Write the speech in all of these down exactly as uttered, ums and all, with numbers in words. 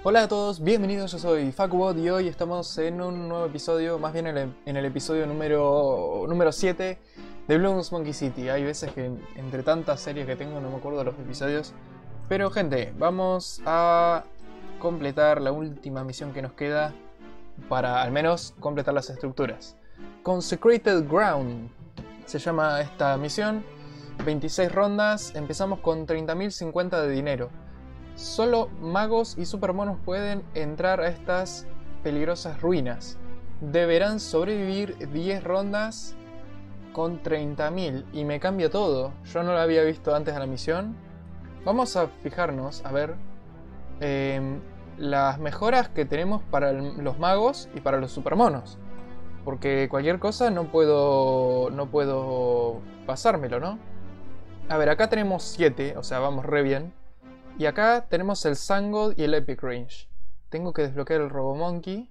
Hola a todos, bienvenidos, yo soy FacuBot y hoy estamos en un nuevo episodio, más bien en el, en el episodio número, número siete de Bloons Monkey City. Hay veces que entre tantas series que tengo no me acuerdo de los episodios. Pero gente, vamos a completar la última misión que nos queda para al menos completar las estructuras. Consecrated Ground se llama esta misión, veintiséis rondas, empezamos con treinta mil cincuenta de dinero. Solo magos y supermonos pueden entrar a estas peligrosas ruinas. Deberán sobrevivir diez rondas con treinta mil. Y me cambia todo. Yo no lo había visto antes de la misión. Vamos a fijarnos, a ver, eh, las mejoras que tenemos para los magos y para los supermonos. Porque cualquier cosa no puedo, no puedo pasármelo, ¿no? A ver, acá tenemos siete, o sea, vamos re bien. Y acá tenemos el Sangod y el Epic Range. Tengo que desbloquear el Robomonkey.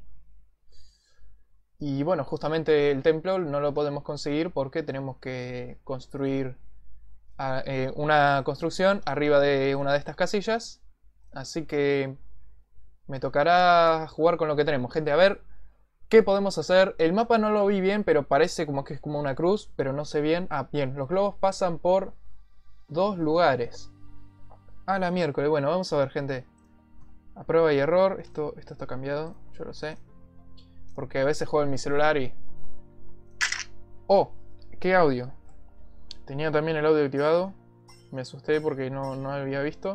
Y bueno, justamente el templo no lo podemos conseguir porque tenemos que construir eh, una construcción arriba de una de estas casillas. Así que me tocará jugar con lo que tenemos. Gente, a ver qué podemos hacer. El mapa no lo vi bien, pero parece como que es como una cruz, pero no sé bien. Ah, bien, los globos pasan por dos lugares. A la miércoles, bueno, vamos a ver, gente. A prueba y error, esto, esto está cambiado, yo lo sé. Porque a veces juego en mi celular y... ¡Oh! ¡Qué audio! Tenía también el audio activado. Me asusté porque no, no había visto.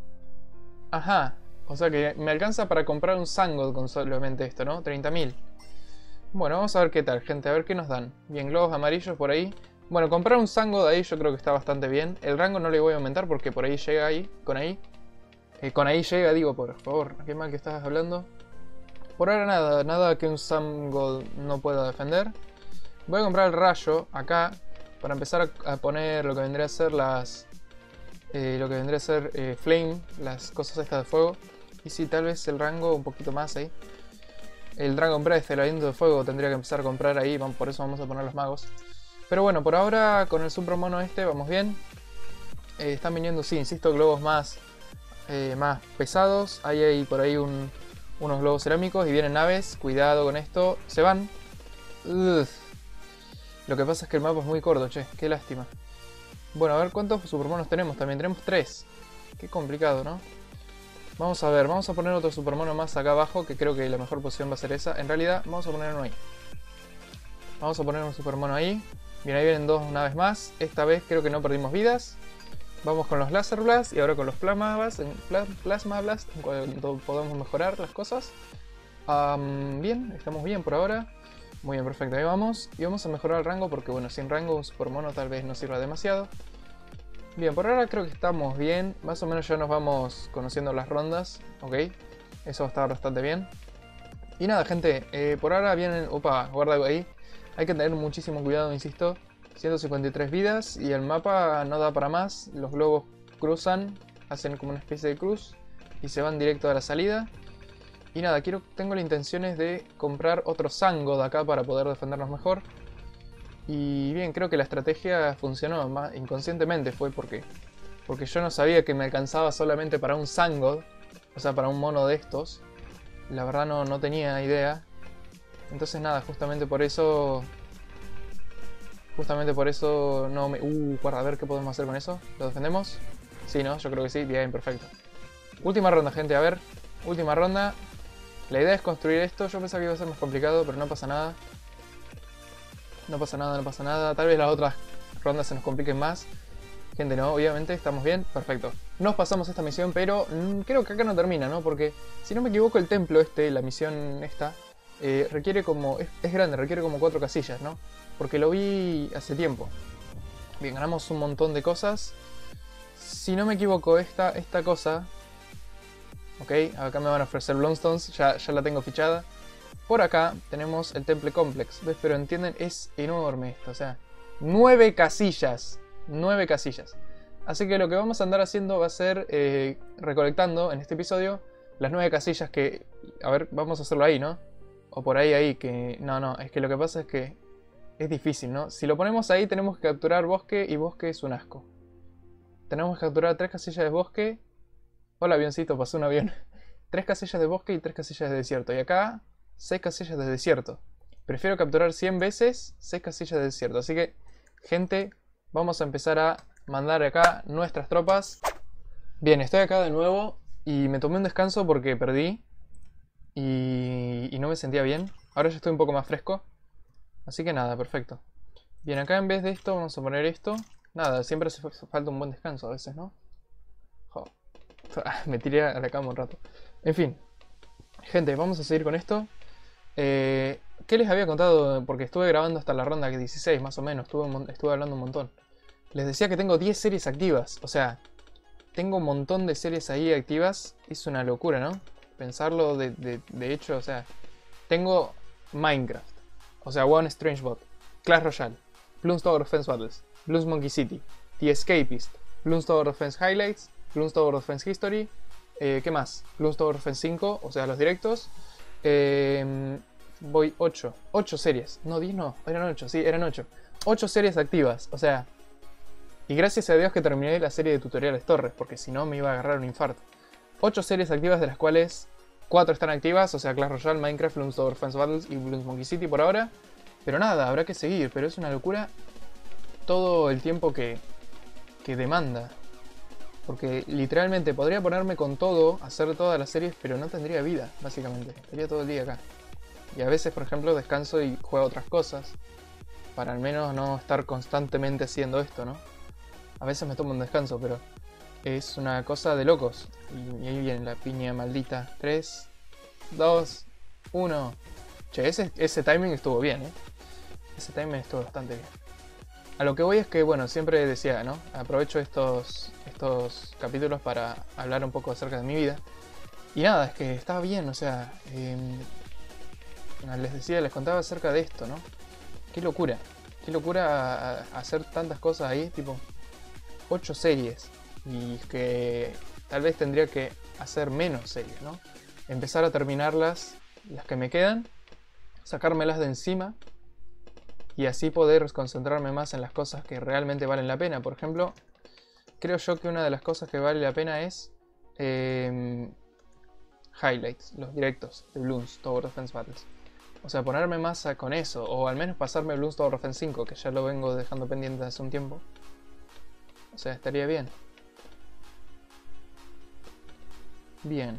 Ajá, o sea que me alcanza para comprar un Sangod con solamente esto, ¿no? treinta mil. Bueno, vamos a ver qué tal, gente, a ver qué nos dan. Bien, globos amarillos por ahí. Bueno, comprar un Sangod ahí yo creo que está bastante bien. El rango no le voy a aumentar porque por ahí llega ahí, con ahí. Eh, con ahí llega, digo, por favor, qué mal que estás hablando. Por ahora nada, nada que un Sangod no pueda defender. Voy a comprar el rayo acá para empezar a, a poner lo que vendría a ser las... Eh, lo que vendría a ser eh, flame, las cosas estas de fuego. Y sí, tal vez el rango un poquito más ahí. El Dragon Breath, el aliento de fuego, tendría que empezar a comprar ahí, por eso vamos a poner los magos. Pero bueno, por ahora con el supermono este vamos bien. Eh, están viniendo, sí, insisto, globos más, eh, más pesados. Ahí hay por ahí un, unos globos cerámicos y vienen naves. Cuidado con esto. Se van. Ugh. Lo que pasa es que el mapa es muy corto, che. Qué lástima. Bueno, a ver cuántos supermonos tenemos. También tenemos tres. Qué complicado, ¿no? Vamos a ver, vamos a poner otro supermono más acá abajo, que creo que la mejor posición va a ser esa. En realidad, vamos a poner uno ahí. Vamos a poner un supermono ahí. Bien, ahí vienen dos naves más. Esta vez creo que no perdimos vidas. Vamos con los Laser Blast y ahora con los Plasma Blast, en Plasma Blast, en cuanto podemos mejorar las cosas. Um, bien, estamos bien por ahora. Muy bien, perfecto, ahí vamos. Y vamos a mejorar el rango porque, bueno, sin rango un supermono tal vez no sirva demasiado. Bien, por ahora creo que estamos bien. Más o menos ya nos vamos conociendo las rondas. Ok, eso va a estar bastante bien. Y nada, gente, eh, por ahora vienen... Opa, guarda ahí. Hay que tener muchísimo cuidado, insisto. ciento cincuenta y tres vidas y el mapa no da para más. Los globos cruzan, hacen como una especie de cruz y se van directo a la salida. Y nada, quiero, tengo las intenciones de comprar otro Sangod acá para poder defendernos mejor. Y bien, creo que la estrategia funcionó, más inconscientemente fue porque, porque yo no sabía que me alcanzaba solamente para un Sangod, o sea, para un mono de estos. La verdad no, no tenía idea. Entonces nada, justamente por eso... Justamente por eso no me... Uh, guarda, a ver qué podemos hacer con eso. ¿Lo defendemos? Sí, ¿no? Yo creo que sí. Bien, perfecto. Última ronda, gente. A ver. Última ronda. La idea es construir esto. Yo pensaba que iba a ser más complicado, pero no pasa nada. No pasa nada, no pasa nada. Tal vez las otras rondas se nos compliquen más. Gente, no, obviamente, estamos bien. Perfecto. Nos pasamos esta misión, pero mmm, creo que acá no termina, ¿no? Porque, si no me equivoco, el templo este, la misión esta... Eh, requiere como... Es, es grande, requiere como cuatro casillas, ¿no? Porque lo vi hace tiempo. Bien, ganamos un montón de cosas. Si no me equivoco, esta, esta cosa... Ok, acá me van a ofrecer Bloodstones, ya, ya la tengo fichada. Por acá tenemos el Temple Complex, ¿ves? Pero entienden, es enorme esto, o sea... Nueve casillas. Nueve casillas. Así que lo que vamos a andar haciendo va a ser eh, recolectando en este episodio las nueve casillas que... A ver, vamos a hacerlo ahí, ¿no? O por ahí, ahí, que... No, no, es que lo que pasa es que... Es difícil, ¿no? Si lo ponemos ahí tenemos que capturar bosque y bosque es un asco. Tenemos que capturar tres casillas de bosque. Hola avioncito, pasó un avión. tres casillas de bosque y tres casillas de desierto. Y acá, seis casillas de desierto. Prefiero capturar cien veces seis casillas de desierto. Así que, gente, vamos a empezar a mandar acá nuestras tropas. Bien, estoy acá de nuevo y me tomé un descanso porque perdí. Y, y no me sentía bien. Ahora ya estoy un poco más fresco. Así que nada, perfecto. Bien, acá en vez de esto vamos a poner esto. Nada, siempre hace falta un buen descanso a veces, ¿no? Jo. Me tiré a la cama un rato. En fin. Gente, vamos a seguir con esto. Eh, ¿Qué les había contado? Porque estuve grabando hasta la ronda dieciséis más o menos. Estuve, estuve hablando un montón. Les decía que tengo diez series activas. O sea, tengo un montón de series ahí activas. Es una locura, ¿no? Pensarlo de, de, de hecho, o sea, tengo Minecraft. O sea, One Strange Bot, Clash Royale, Bloons Tower Defense Battles, Bloons Monkey City, The Escapist, Bloons Tower Defense Highlights, Bloons Tower Defense History, eh, ¿qué más? Bloons Tower Defense cinco, o sea, los directos. Eh, voy ocho, ocho series, no, diez no, eran ocho, sí, eran ocho. ocho series activas, o sea, y gracias a Dios que terminé la serie de tutoriales Torres, porque si no me iba a agarrar un infarto. ocho series activas de las cuales cuatro están activas, o sea, Clash Royale, Minecraft, Bloons Tower Defense Battles y Bloons Monkey City por ahora. Pero nada, habrá que seguir, pero es una locura todo el tiempo que, que demanda. Porque literalmente podría ponerme con todo, hacer todas las series, pero no tendría vida, básicamente. Estaría todo el día acá. Y a veces, por ejemplo, descanso y juego otras cosas. Para al menos no estar constantemente haciendo esto, ¿no? A veces me tomo un descanso, pero es una cosa de locos. Y ahí viene la piña maldita. tres, dos, uno. Che, ese, ese timing estuvo bien, ¿eh? Ese timing estuvo bastante bien. A lo que voy es que, bueno, siempre decía, ¿no? Aprovecho estos, estos capítulos para hablar un poco acerca de mi vida. Y nada, es que estaba bien, o sea... Eh, les decía, les contaba acerca de esto, ¿no? Qué locura. Qué locura hacer tantas cosas ahí, tipo... ocho series. Y que tal vez tendría que hacer menos series, ¿no? Empezar a terminarlas, las que me quedan, sacármelas de encima y así poder concentrarme más en las cosas que realmente valen la pena. Por ejemplo, creo yo que una de las cosas que vale la pena es eh, highlights, los directos de Bloons Tower Defense Battles. O sea, ponerme más a, con eso, o al menos pasarme Bloons Tower Defense cinco, que ya lo vengo dejando pendiente hace un tiempo. O sea, estaría bien. Bien.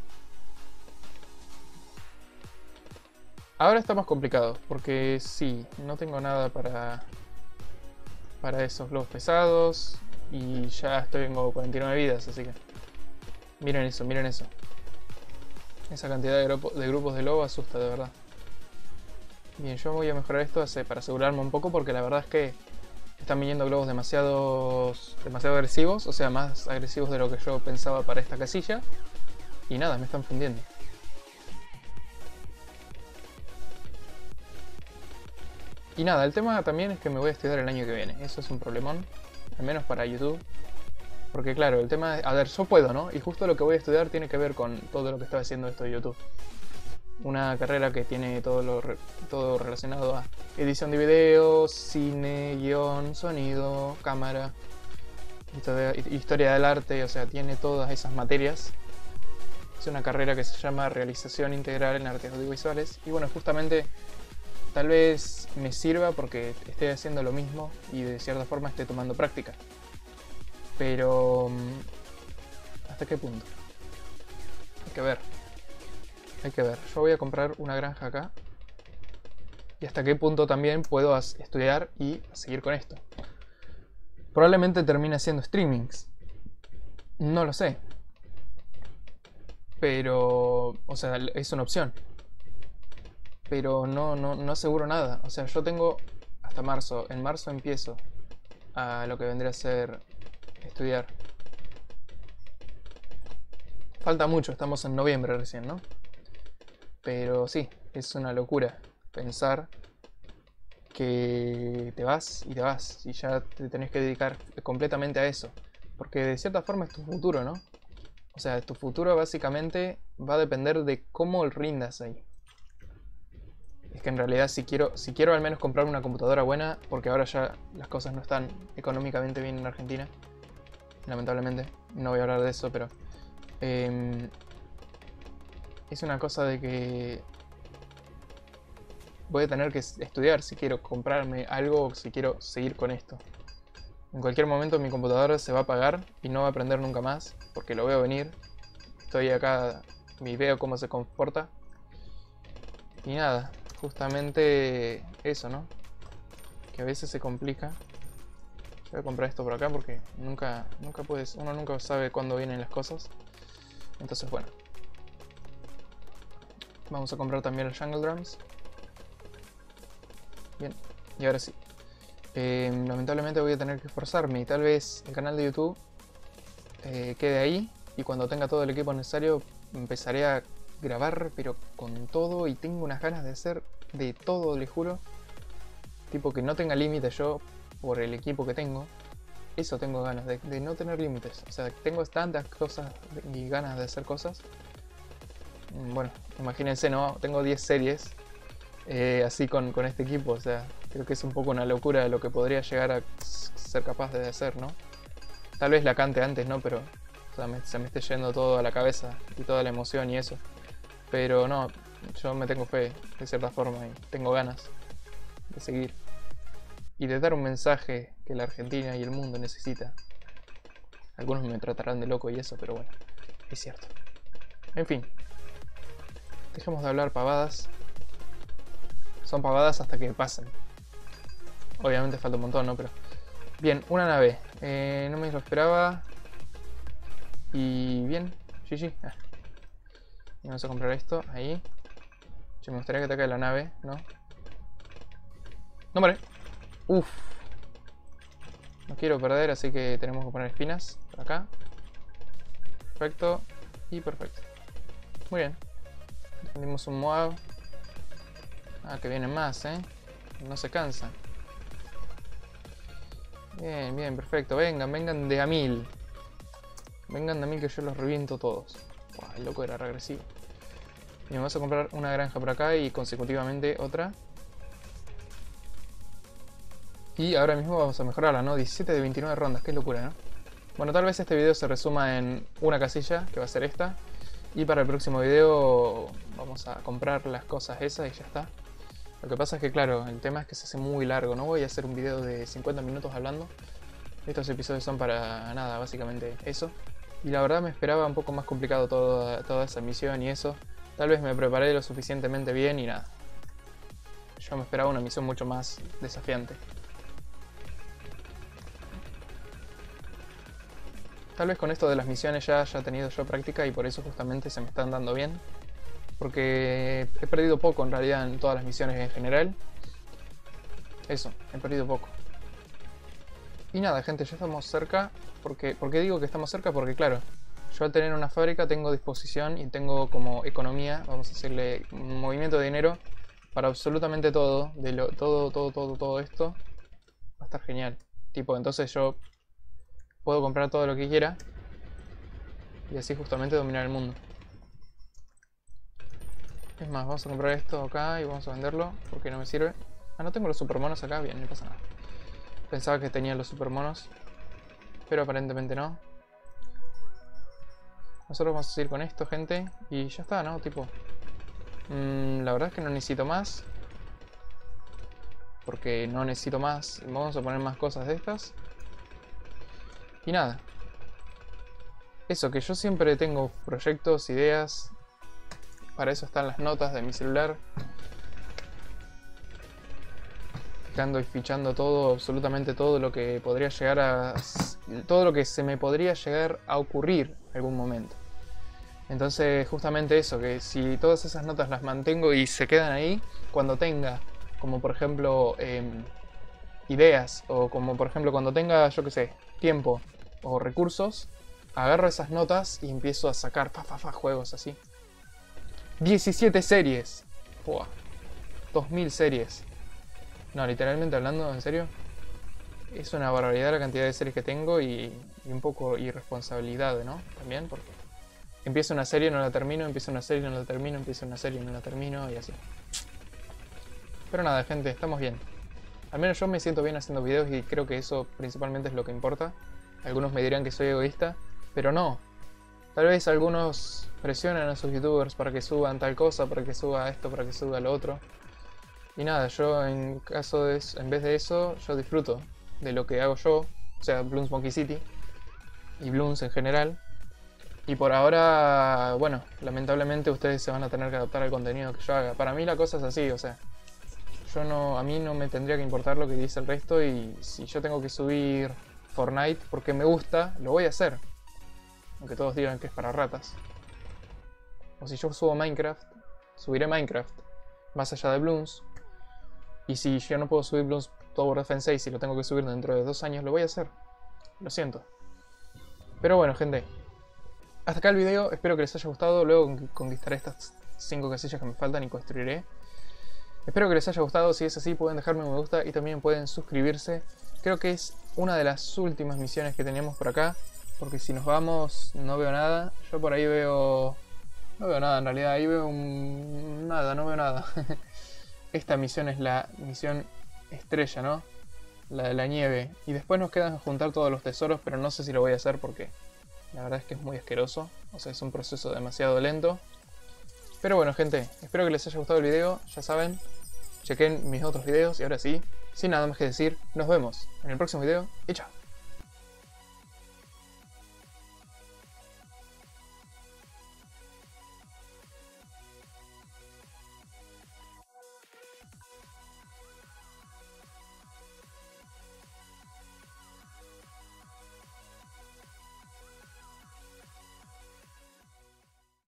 Ahora está más complicado, porque sí, no tengo nada para, para esos globos pesados. Y ya estoy en cuarenta y nueve vidas, así que... Miren eso, miren eso. Esa cantidad de, grupo, de grupos de lobo asusta, de verdad. Bien, yo voy a mejorar esto para asegurarme un poco, porque la verdad es que están viniendo globos demasiados, demasiado agresivos, o sea, más agresivos de lo que yo pensaba para esta casilla. Y nada, me están fundiendo. Y nada, el tema también es que me voy a estudiar el año que viene. Eso es un problemón, al menos para YouTube. Porque claro, el tema es... A ver, yo puedo, ¿no? Y justo lo que voy a estudiar tiene que ver con todo lo que estaba haciendo esto de YouTube. Una carrera que tiene todo, lo re, todo relacionado a edición de videos, cine, guión, sonido, cámara, historia, historia del arte, o sea, tiene todas esas materias. Es una carrera que se llama Realización Integral en Artes Audiovisuales. Y bueno, justamente tal vez me sirva porque esté haciendo lo mismo y de cierta forma esté tomando práctica. Pero... ¿hasta qué punto? Hay que ver. Hay que ver. Yo voy a comprar una granja acá. Y hasta qué punto también puedo estudiar y seguir con esto. Probablemente termine haciendo streamings. No lo sé. Pero... o sea, es una opción. Pero no, no, no aseguro nada. O sea, yo tengo hasta marzo. En marzo empiezo a lo que vendría a ser estudiar. Falta mucho, estamos en noviembre recién, ¿no? Pero sí, es una locura pensar que te vas y te vas y ya te tenés que dedicar completamente a eso. Porque de cierta forma es tu futuro, ¿no? O sea, tu futuro básicamente va a depender de cómo rindas ahí. Es que en realidad si quiero, si quiero al menos comprar una computadora buena, porque ahora ya las cosas no están económicamente bien en Argentina, lamentablemente, no voy a hablar de eso, pero... Eh, es una cosa de que voy a tener que estudiar si quiero comprarme algo o si quiero seguir con esto. En cualquier momento mi computadora se va a apagar y no va a prender nunca más, porque lo veo venir. Estoy acá y veo cómo se comporta. Y nada, justamente eso, ¿no? Que a veces se complica. Yo voy a comprar esto por acá porque nunca, nunca puedes, uno nunca sabe cuándo vienen las cosas. Entonces bueno. Vamos a comprar también los Jungle Drums. Bien, y ahora sí. Eh, lamentablemente voy a tener que esforzarme y tal vez el canal de YouTube eh, quede ahí. Y cuando tenga todo el equipo necesario empezaré a grabar, pero con todo. Y tengo unas ganas de hacer de todo, les juro. Tipo que no tenga límites yo por el equipo que tengo. Eso tengo ganas, de, de no tener límites. O sea, tengo tantas cosas y ganas de hacer cosas. Bueno, imagínense, ¿no? Tengo diez series eh, así con, con este equipo. O sea, creo que es un poco una locura de lo que podría llegar a ser capaz de hacer, ¿no? Tal vez la cante antes, ¿no? Pero o sea, me, se me esté yendo todo a la cabeza y toda la emoción y eso. Pero no, yo me tengo fe de cierta forma y tengo ganas de seguir. Y de dar un mensaje que la Argentina y el mundo necesita. Algunos me tratarán de loco y eso, pero bueno, es cierto. En fin, dejemos de hablar pavadas. Son pavadas hasta que pasen. Obviamente falta un montón, ¿no? Pero bien, una nave. Eh, no me lo esperaba. Y bien, G G. Ah. Vamos a comprar esto, ahí. Che, me gustaría que ataque la nave, ¿no? ¡No muere! Uff. No quiero perder, así que tenemos que poner espinas por acá. Perfecto. Y perfecto. Muy bien. Defendimos un Moab. Ah, que vienen más, ¿eh? No se cansan. Bien, bien, perfecto. Vengan, vengan de a mil. Vengan de a mil que yo los reviento todos. Wow, el loco era regresivo. Y vamos a comprar una granja por acá y consecutivamente otra. Y ahora mismo vamos a mejorarla, ¿no? diecisiete de veintinueve rondas, qué locura, ¿no? Bueno, tal vez este video se resuma en una casilla, que va a ser esta. Y para el próximo video vamos a comprar las cosas esas y ya está. Lo que pasa es que, claro, el tema es que se hace muy largo. No voy a hacer un video de cincuenta minutos hablando. Estos episodios son para nada, básicamente eso. Y la verdad me esperaba un poco más complicado toda, toda esa misión y eso. Tal vez me preparé lo suficientemente bien y nada. Yo me esperaba una misión mucho más desafiante. Tal vez con esto de las misiones ya haya tenido yo práctica y por eso justamente se me están dando bien. Porque he perdido poco en realidad en todas las misiones en general. Eso, he perdido poco. Y nada, gente, ya estamos cerca. Porque, ¿por qué digo que estamos cerca? Porque claro, yo al tener una fábrica tengo disposición y tengo como economía, vamos a decirle, un movimiento de dinero para absolutamente todo. De lo, todo, todo, todo, todo esto. Va a estar genial. Tipo, entonces yo puedo comprar todo lo que quiera y así justamente dominar el mundo. Es más, vamos a comprar esto acá y vamos a venderlo porque no me sirve. Ah, no tengo los supermonos acá, bien, no pasa nada. Pensaba que tenía los supermonos, pero aparentemente no. Nosotros vamos a seguir con esto, gente, y ya está, ¿no? Tipo, mmm, la verdad es que no necesito más. Porque no necesito más. Vamos a poner más cosas de estas. Y nada. Eso, que yo siempre tengo proyectos, ideas. Para eso están las notas de mi celular. Ando y fichando todo, absolutamente todo lo que podría llegar a... Todo lo que se me podría llegar a ocurrir en algún momento. Entonces justamente eso, que si todas esas notas las mantengo y se quedan ahí, cuando tenga, como por ejemplo, eh, ideas, o como por ejemplo cuando tenga, yo qué sé, tiempo o recursos, agarro esas notas y empiezo a sacar fa, fa, fa, juegos así. diecisiete series. Buah. dos mil series. No, literalmente hablando, en serio, es una barbaridad la cantidad de series que tengo y, y un poco irresponsabilidad, ¿no? También, porque empiezo una serie, no la termino, empiezo una serie, no la termino, empiezo una serie, no la termino y así. Pero nada, gente, estamos bien. Al menos yo me siento bien haciendo videos y creo que eso principalmente es lo que importa. Algunos me dirán que soy egoísta, pero no. Tal vez algunos presionan a sus youtubers para que suban tal cosa, para que suba esto, para que suba lo otro. Y nada, yo en caso de eso, en vez de eso, yo disfruto de lo que hago yo, o sea, Bloons Monkey City y Bloons en general. Y por ahora, bueno, lamentablemente ustedes se van a tener que adaptar al contenido que yo haga. Para mí la cosa es así, o sea, yo no, a mí no me tendría que importar lo que dice el resto, y si yo tengo que subir Fortnite porque me gusta, lo voy a hacer. Aunque todos digan que es para ratas. O si yo subo Minecraft, subiré Minecraft, más allá de Bloons. Y si yo no puedo subir Bloons Tower Defense seis y lo tengo que subir dentro de dos años, lo voy a hacer. Lo siento. Pero bueno, gente. Hasta acá el video, espero que les haya gustado. Luego conquistaré estas cinco casillas que me faltan y construiré. Espero que les haya gustado. Si es así, pueden dejarme un me gusta y también pueden suscribirse. Creo que es una de las últimas misiones que tenemos por acá. Porque si nos vamos, no veo nada. Yo por ahí veo... No veo nada en realidad, ahí veo un... nada, no veo nada. Esta misión es la misión estrella, ¿no? La de la nieve. Y después nos quedan juntar todos los tesoros, pero no sé si lo voy a hacer porque la verdad es que es muy asqueroso. O sea, es un proceso demasiado lento. Pero bueno, gente, espero que les haya gustado el video. Ya saben, chequen mis otros videos. Y ahora sí, sin nada más que decir, nos vemos en el próximo video y chao.